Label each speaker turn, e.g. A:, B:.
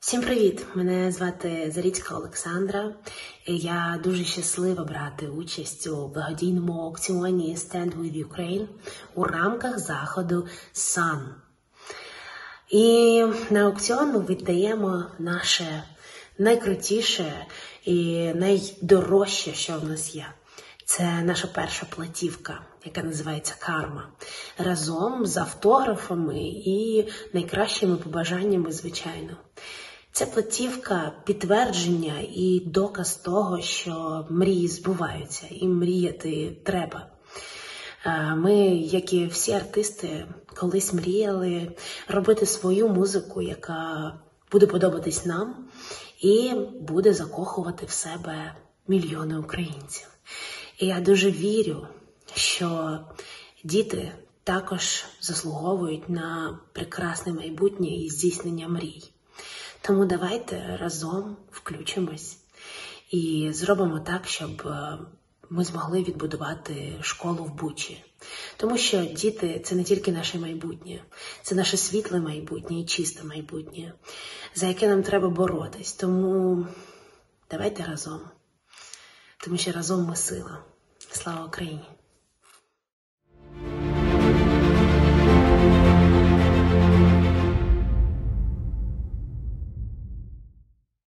A: Всім привіт! Мене звати Заріцька Олександра, і я дуже щаслива брати участь у благодійному аукціоні Stand with Ukraine у рамках заходу SUN. І на аукціон ми віддаємо наше найкрутіше і найдорожче, що в нас є. Це наша перша платівка, яка називається «Карма», разом з автографами і найкращими побажаннями, звичайно. Ця платівка – підтвердження і доказ того, що мрії збуваються і мріяти треба. Ми, як і всі артисти, колись мріяли робити свою музику, яка буде подобатись нам і буде закохувати в себе мільйони українців. І я дуже вірю, що діти також заслуговують на прекрасне майбутнє і здійснення мрій. Тому давайте разом включимось і зробимо так, щоб ми змогли відбудувати школу в Бучі. Тому що діти – це не тільки наше майбутнє, це наше світле майбутнє і чисте майбутнє, за яке нам треба боротись. Тому давайте разом, тому що разом ми сила. Слава Україні!